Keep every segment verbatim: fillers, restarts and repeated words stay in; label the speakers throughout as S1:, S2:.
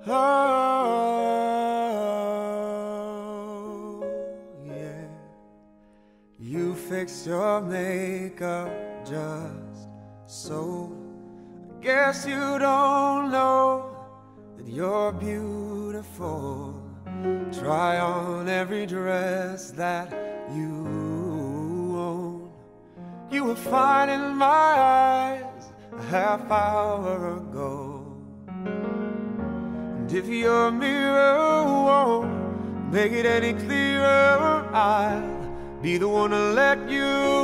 S1: Oh, yeah. You fixed your makeup just so. I guess you don't know that you're beautiful. Try on every dress that you own. You were fine in my eyes a half hour ago. And if your mirror won't make it any clearer, I'll be the one to let you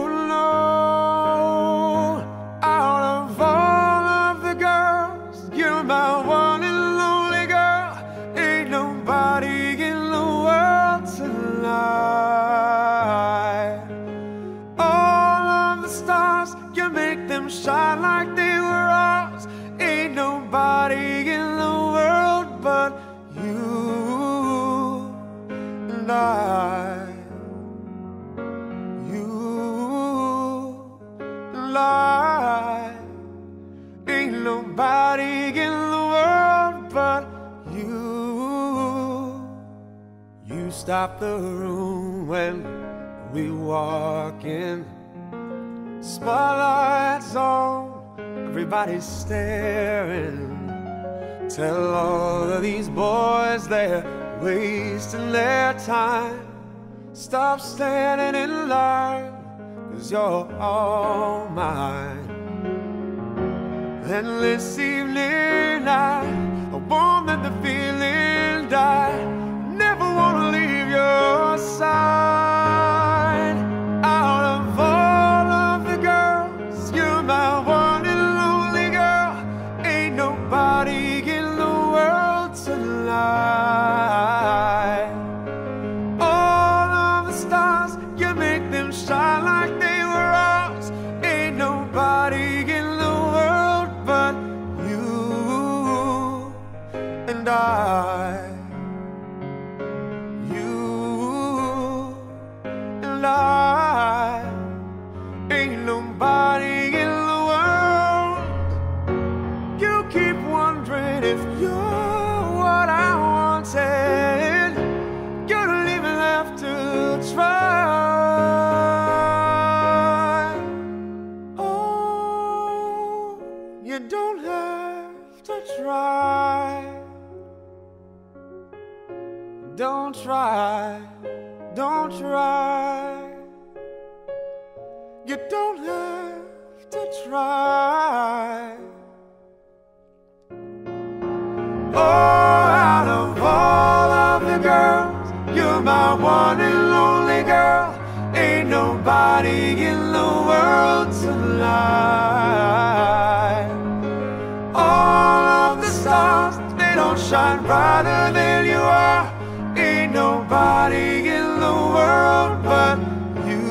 S1: know. Out of all of the girls, you're my one and only girl. Ain't nobody in the world tonight. All of the stars, you make them shine like they were ours. Ain't nobody in the world but you and I. Lie. Ain't nobody in the world but you. You stop the room when we walk in. Spotlights on, everybody's staring. Tell all of these boys they're wasting their time. Stop standing in line, 'cause you're all mine. Endless evening night, I won't let the feeling die. Never wanna leave your side. Out of all of the girls, you're my one and only girl. Ain't nobody in the world tonight. All of the stars, you make them shine like they were ours. Ain't nobody in the world but you and I. You and I. Ain't nobody in the world. You keep wondering if you're what I wanted. You don't even have to try. You don't have to try. Don't try, don't try. You don't have to try. Oh, out of all of the girls, you're my one and only girl. Ain't nobody in the world tonight. All of the stars, they don't shine brighter than you are. Ain't nobody in the world but you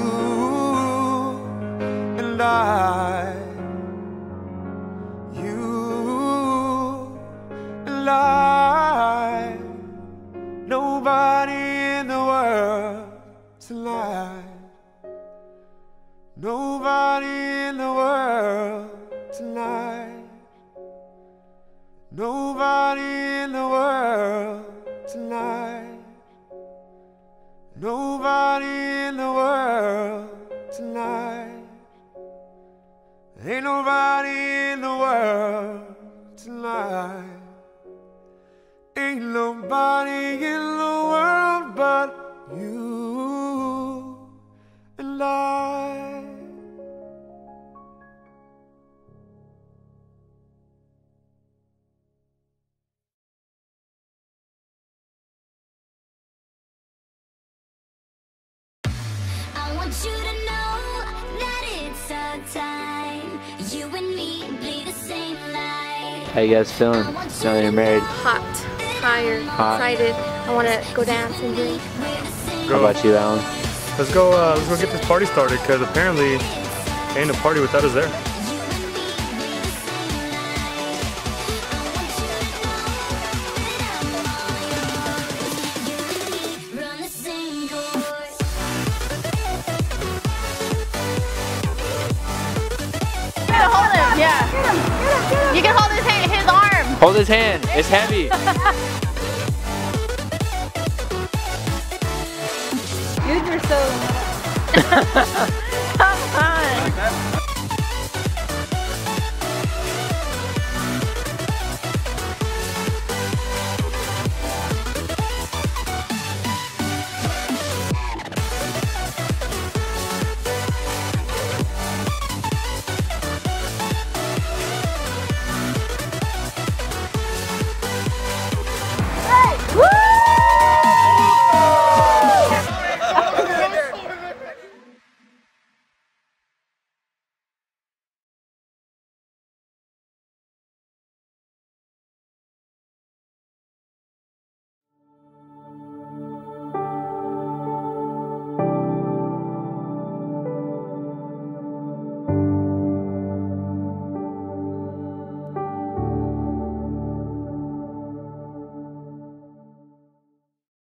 S1: and I. You and I. Nobody in the world tonight. Nobody in the world tonight. Nobody in the world tonight. Nobody in the world tonight. Ain't nobody in the world tonight. Ain't nobody in the world but you and I.
S2: I want you to know that it's our time. You and me bleed the same light.
S3: How you guys feeling now that you're married?
S4: Hot, tired,
S3: Hot.
S4: excited. I want to go dance and drink.
S3: How about you, Alan?
S5: Let's go. Uh, let's go get this party started, because apparently ain't a party without us there.
S4: Yeah. You can hold his hand, his arm.
S3: Hold his hand. It's heavy.
S6: Dude, you're so...